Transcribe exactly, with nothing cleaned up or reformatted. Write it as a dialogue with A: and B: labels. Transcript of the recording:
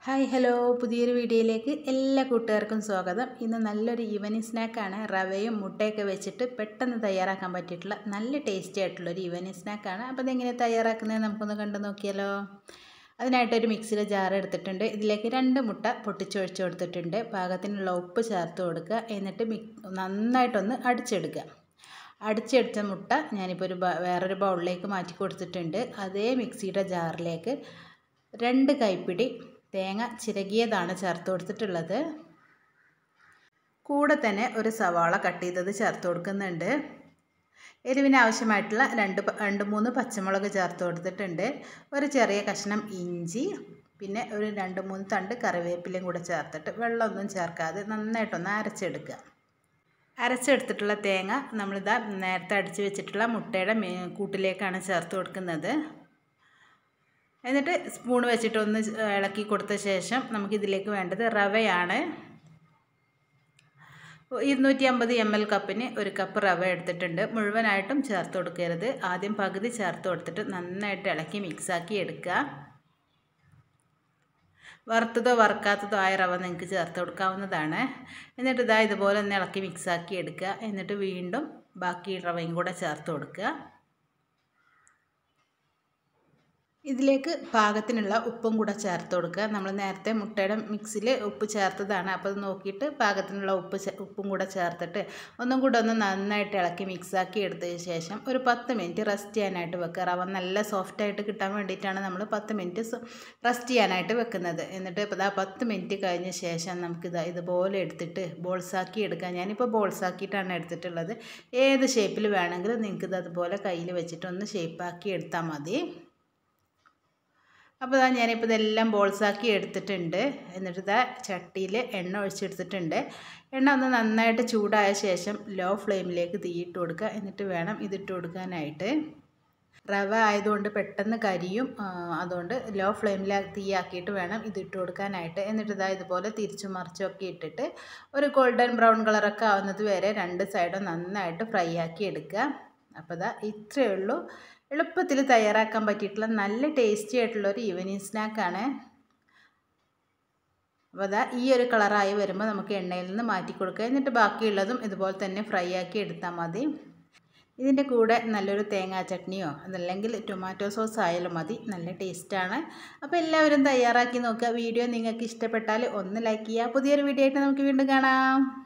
A: Hi hello പുതിയൊരു വീഡിയോയിലേക്ക് എല്ലാ കൂട്ടുകാർക്കും സ്വാഗതം. ഇന്ന് നല്ലൊരു ഈവനിങ് സ്നാക്കാണ്. റവയും മുട്ടയൊക്കെ വെച്ചിട്ട് പെട്ടെന്ന് തയ്യാറാക്കാൻ പറ്റിയിട്ടുള്ള നല്ല ടേസ്റ്റി ആയിട്ടുള്ളൊരു ഈവനിങ് സ്നാക്കാണ്. അപ്പോൾ ഇതെങ്ങനെ തയ്യാറാക്കുന്നത് നമുക്കൊന്ന് കണ്ടു നോക്കിയാലോ. അതിനായിട്ടൊരു മിക്സിയുടെ ജാർ എടുത്തിട്ടുണ്ട്. ഇതിലേക്ക് രണ്ട് മുട്ട പൊട്ടിച്ചൊഴിച്ച് കൊടുത്തിട്ടുണ്ട്. പാകത്തിനുള്ള ഉപ്പ് ചേർത്ത് കൊടുക്കുക. എന്നിട്ട് നന്നായിട്ടൊന്ന് അടിച്ചെടുക്കുക. അടിച്ചെടുത്ത മുട്ട ഞാനിപ്പോൾ ഒരു വേറൊരു ബൗളിലേക്ക് മാറ്റി കൊടുത്തിട്ടുണ്ട്. അതേ മിക്സിയുടെ ജാറിലേക്ക് രണ്ട് കൈപ്പിടി തേങ്ങ ചിരകിയതാണ് ചേർത്ത് കൊടുത്തിട്ടുള്ളത്. കൂടെ തന്നെ ഒരു സവാള കട്ട് ചെയ്തത് ചേർത്ത് കൊടുക്കുന്നുണ്ട്. എരിവിന് ആവശ്യമായിട്ടുള്ള രണ്ട് രണ്ട് മൂന്ന് പച്ചമുളക് ചേർത്ത് കൊടുത്തിട്ടുണ്ട്. ഒരു ചെറിയ കഷ്ണം ഇഞ്ചി, പിന്നെ ഒരു രണ്ട് മൂന്ന് തണ്ട് കറിവേപ്പിലയും കൂടെ ചേർത്തിട്ട് വെള്ളമൊന്നും ചേർക്കാതെ നന്നായിട്ടൊന്ന് അരച്ചെടുക്കുക. അരച്ചെടുത്തിട്ടുള്ള തേങ്ങ നമ്മളിതാ നേരത്തെ അടിച്ച് വെച്ചിട്ടുള്ള മുട്ടയുടെ കൂട്ടിലേക്കാണ് ചേർത്ത് കൊടുക്കുന്നത്. എന്നിട്ട് സ്പൂൺ വെച്ചിട്ടൊന്ന് ഇളക്കി കൊടുത്ത ശേഷം നമുക്കിതിലേക്ക് വേണ്ടത് റവയാണ്. ഇരുന്നൂറ്റി അമ്പത് എം എൽ കപ്പിന് ഒരു കപ്പ് റവ എടുത്തിട്ടുണ്ട്. മുഴുവനായിട്ടും ചേർത്ത് കൊടുക്കരുത്. ആദ്യം പകുതി ചേർത്ത് കൊടുത്തിട്ട് നന്നായിട്ട് ഇളക്കി മിക്സാക്കി എടുക്കുക. വറുത്തതോ വറുക്കാത്തതോ ആയ റവ നിങ്ങൾക്ക് ചേർത്ത് കൊടുക്കാവുന്നതാണ്. എന്നിട്ട് ഇതാ ഇതുപോലെ ഒന്ന് ഇളക്കി മിക്സാക്കി എടുക്കുക. എന്നിട്ട് വീണ്ടും ബാക്കി റവയും കൂടെ ചേർത്ത് കൊടുക്കുക. ഇതിലേക്ക് പാകത്തിനുള്ള ഉപ്പും കൂടെ ചേർത്ത് കൊടുക്കുക. നമ്മൾ നേരത്തെ മുട്ടയുടെ മിക്സിൽ ഉപ്പ് ചേർത്തതാണ്. അപ്പോൾ അത് നോക്കിയിട്ട് പാകത്തിനുള്ള ഉപ്പ് ഉപ്പും കൂടെ ചേർത്തിട്ട് ഒന്നും കൂടെ ഒന്ന് നന്നായിട്ട് ഇളക്കി മിക്സാക്കി എടുത്തതിന് ശേഷം ഒരു പത്ത് മിനിറ്റ് റെസ്റ്റ് ചെയ്യാനായിട്ട് വെക്കുക. റവ നല്ല സോഫ്റ്റായിട്ട് കിട്ടാൻ വേണ്ടിയിട്ടാണ് നമ്മൾ പത്ത് മിനിറ്റ് റെസ്റ്റ് ചെയ്യാനായിട്ട് വെക്കുന്നത്. എന്നിട്ട് ഇപ്പോൾ ഇതാ പത്ത് മിനിറ്റ് കഴിഞ്ഞ ശേഷം നമുക്കിത് ഇതുപോലെ എടുത്തിട്ട് ബോൾസാക്കി എടുക്കാം. ഞാനിപ്പോൾ ബോൾസാക്കിയിട്ടാണ് എടുത്തിട്ടുള്ളത്. ഏത് ഷേപ്പിൽ വേണമെങ്കിലും നിങ്ങൾക്കിത് അതുപോലെ കയ്യിൽ വെച്ചിട്ട് ഒന്ന് ഷേപ്പാക്കി എടുത്താൽ മതി. അപ്പോൾ ഇതാ ഞാനിപ്പോൾ ഇതെല്ലാം ബോൾസാക്കി എടുത്തിട്ടുണ്ട്. എന്നിട്ട് ഇതാ ചട്ടിയിൽ എണ്ണ ഒഴിച്ചെടുത്തിട്ടുണ്ട്. എണ്ണ ഒന്ന് നന്നായിട്ട് ചൂടായ ശേഷം ലോ ഫ്ലെയിമിലേക്ക് തീയിട്ട് കൊടുക്കുക. എന്നിട്ട് വേണം ഇതിട്ട് കൊടുക്കാനായിട്ട്. റവ ആയതുകൊണ്ട് പെട്ടെന്ന് കരിയും. അതുകൊണ്ട് ലോ ഫ്ലെയിമിൽ തീയാക്കിയിട്ട് വേണം ഇതിട്ട് കൊടുക്കാനായിട്ട്. എന്നിട്ട് ഇതാ ഇതുപോലെ തിരിച്ചു മറിച്ചൊക്കെ ഇട്ടിട്ട് ഒരു ഗോൾഡൻ ബ്രൗൺ കളറൊക്കെ ആവുന്നത് വരെ രണ്ട് സൈഡും നന്നായിട്ട് ഫ്രൈ ആക്കി എടുക്കുക. അപ്പോൾ ഇതാ ഇത്രയേ ഉള്ളൂ. എളുപ്പത്തിൽ തയ്യാറാക്കാൻ പറ്റിയിട്ടുള്ള നല്ല ടേസ്റ്റി ആയിട്ടുള്ളൊരു ഈവനിങ് സ്നാക്കാണ്. അപ്പോൾ അതാ ഈ ഒരു കളറായി വരുമ്പോൾ നമുക്ക് എണ്ണയിൽ നിന്ന് മാറ്റി കൊടുക്കുക. എന്നിട്ട് ബാക്കിയുള്ളതും ഇതുപോലെ തന്നെ ഫ്രൈ ആക്കി എടുത്താൽ മതി. ഇതിൻ്റെ കൂടെ നല്ലൊരു തേങ്ങാ ചട്നിയോ അതല്ലെങ്കിൽ ടൊമാറ്റോ സോസ് ആയാലും മതി. നല്ല ടേസ്റ്റാണ്. അപ്പോൾ എല്ലാവരും തയ്യാറാക്കി നോക്കുക. വീഡിയോ നിങ്ങൾക്ക് ഇഷ്ടപ്പെട്ടാൽ ഒന്ന് ലൈക്ക് ചെയ്യുക. പുതിയൊരു വീഡിയോ ആയിട്ട് നമുക്ക് വീണ്ടും കാണാം.